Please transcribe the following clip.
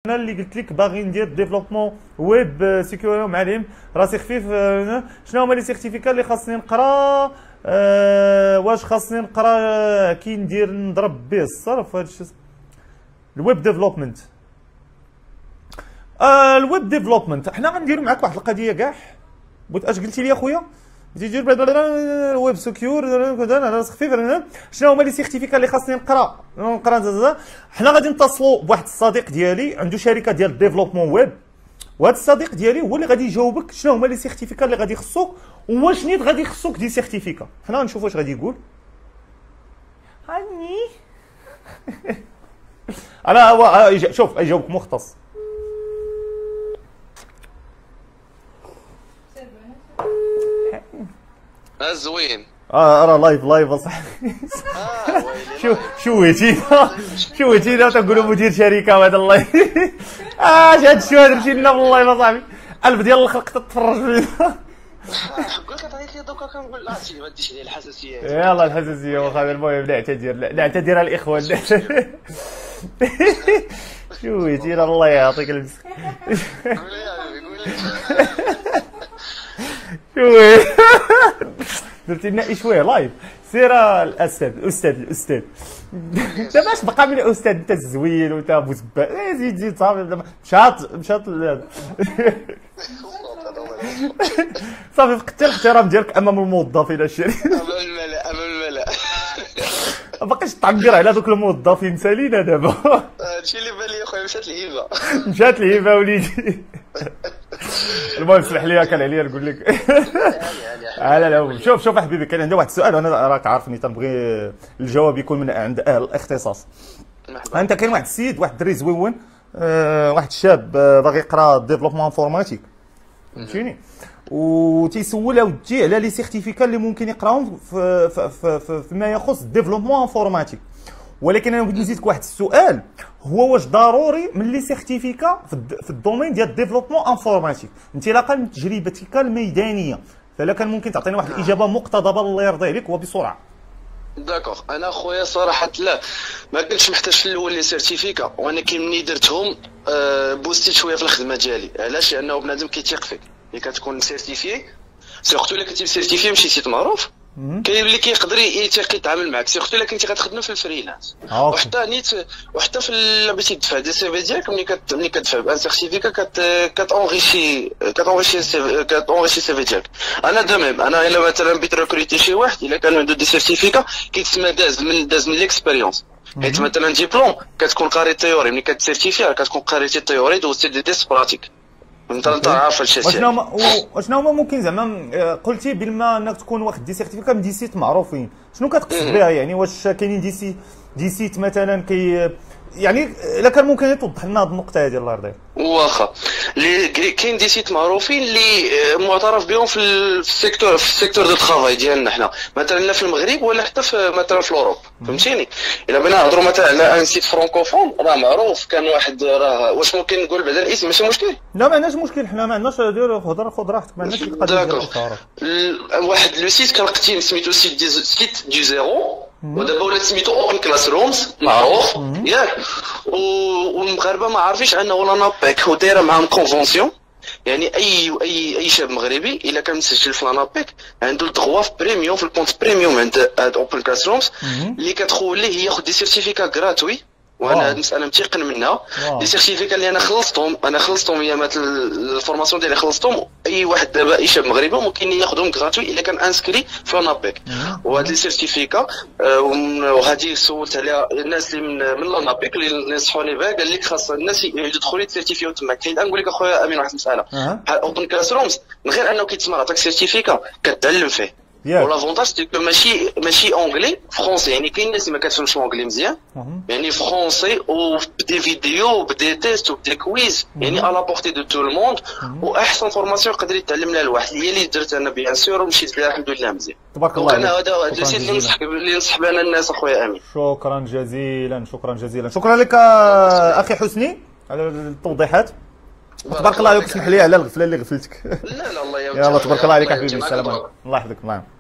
انا اللي قلت لك باغي ندير ديفلوبمون ويب سيكيوري معلم راسي خفيف. شنو هما لي سيرتيفيكا اللي خاصني نقرا؟ واش خاصني نقرا كي ندير نضرب به الصرف هذا الشيء الويب ديفلوبمنت. الويب ديفلوبمنت حنا غنديرو معاك واحد القضيه كاع. بغيت اش قلتي لي اخويا؟ تيجي ويب سكيور كذا راس خفيف. شنو هما لي سيرتيفيكا اللي خاصني نقرا؟ حنا غادي نتصلوا بواحد الصديق ديالي عنده شركه ديال ديفلوبمون ويب، وهذا الصديق ديالي هو اللي غادي يجاوبك شنو هما لي سيرتيفيكا اللي غادي يخصوك واش نيت غادي يخصوك دي سيرتيفيكا. حنا غنشوفوا واش غادي يقول. هاني انا هو شوف يجاوبك مختص. زوين. راه لايف اصاحبي. شويتينا تنقولوا مدير شركه وهذا اللايف. هاد الشواد مشينا باللايف اصاحبي. الف ديال الخلق تتفرج فينا. قلت لك عطيت لي دوكا كنقول لا سي ما ديش عليه الحساسيه. يلاه الحساسيه واخا المهم نعتذر الاخوان. شويتينا الله يعطيك المسك. شوي درتي لنا شويه لايف. سير الاستاذ انت باش بقى من الاستاذ انت الزوين وانت ابو زبال. زيد صافي مشات صافي فقدتي الاحترام ديالك امام الموظفين الشركه. امام الملأ ما باقيش تعبر على دوك الموظفين سالينا دابا. هادشي اللي بان لي اخويا مشات الهبه وليدي. المهم اسمح لي كان عليا نقول لك. لا شوف حبيبي كان عندي واحد السؤال وانا راك عارفني تنبغي الجواب يكون من عند اهل الاختصاص. انت كاين واحد السيد واحد الدري زوين واحد الشاب باغي يقرا ديفلوبمون انفورماتيك فهمتيني وتيسول اودي على لي سيرتيفيكا اللي ممكن يقراهم فيما يخص ديفلوبمون انفورماتيك. ولكن انا بغيت نزيدك واحد السؤال، هو واش ضروري من لي سيرتيفيكا في الدومين ديال ديفلوبمون انفورماتيك انطلاقا من تجربتك الميدانيه؟ فلا كان ممكن تعطينا واحد الاجابه مقتضبه الله يرضي عليك وبسرعه. داكوغ. انا خويا صراحه لا ما كنتش محتاج في الاول لي سيرتيفيكا، ولكن ملي درتهم بوستيت شويه في الخدمه ديالي. علاش؟ لانه بنادم كيتيق فيك ملي كتكون سيرتيفي، سيرتو الا كنتي سيرتيفي ماشي سيت معروف كيولي كيقدر يتيق يتعامل معك، سيرتو الا كنتي غتخدم في الفريلانس. وحتى نيت وحتى في بغيتي تدفع دي سي في ديالك ملي كتدفع بان سيرتيفيكا كتونغيشي سي في ديالك. انا دو ميم انا الا مثلا بغيت ريكروتي شي واحد الا كان عنده دي سيرتيفيكا كيتسمى داز من ليكسبيريونس. حيت مثلا ديبلوم كتكون قاري تيوري، ملي كتسيرتيفي كتكون قاريتي تيوري دوزتي دي تيست براتيك. انت عارف هادشي. شنو هما ممكن زعما قلتي بما انك تكون واحد دي سيرتيفيكا من دي سيت معروفين، شنو كتقصد بها؟ يعني واش كاينين دي سيت مثلا يعني الا كان ممكن توضح لنا هذه النقطه هذه الله يرضيك. واخا كاين دي سيت معروفين اللي معترف بهم في السيكتور دو طرافاي ديالنا حنا، مثلا في المغرب ولا حتى مثلا في اوروب فهمتيني. الا بغينا نهضروا مثلا على ان سيت فرانكوفون راه معروف، كان واحد راه واش ممكن نقول بعدا الاسم؟ ماشي مشكل. لا ما عندناش مشكل، حنا ما عندناش خذ راحتك، ما عندناش القضيه ديال التعارف. واحد لو سيت كان قديم سميتو سيت دو زيرو، ودابا ولات سميتو اوبن كلاس رومز معروف ياك. والمغاربه ما عارفينش انه لا نابيك ودايره معاهم كونفونسيون، يعني اي شاب مغربي الا كان مسجل في لانابيك عنده الدغوا في بريميوم، في الكونت بريميوم عند اوبن كلاس رومز اللي كتخول ليه ياخذ دي سيرتيفيكا غراتوي. وانا هذه المساله متيقن منها. لي سيرتيفيكا اللي انا خلصتهم ايامات الفورماسيون ديالي خلصتهم. اي واحد دابا اي شاب مغربي ممكن ياخذهم غراتوي الا كان انسكري في لانابيك. وهاد لي سيرتيفيكا وهذه سولت عليها الناس اللي من لانابيك اللي نصحوني بها، قال لك خاص الناس يدخلوا يتسيرتيفيو تماك. حيت نقول لك اخويا امين واحد المساله بحال اوبن كلاس رومز من غير انه كيتسمى عطاك سيرتيفيكا كتعلم فيه. ولافونتاج سيكو ماشي اونغلي فرونسي، يعني كاين الناس اللي ما كتفهمش اونغلي مزيان، يعني فرونسي وبدي فيديو وبدي تيست وبدي كويز، يعني على بورتي دو تو الموند. واحسن فورماسيون يقدر يتعلم لها الواحد هي اللي درت انا بيان سور ومشيت لها الحمد لله مزيان. تبارك الله. انا هذا السيت اللي نصح به الناس اخويا امين. شكرا جزيلا شكرا لك اخي حسني على التوضيحات. تبارك الله عليك. اسمح لي على الغفله اللي غفلتك. لا الله يلا تبارك الله عليك حبيبي. السلام عليكم. الله يحفظك.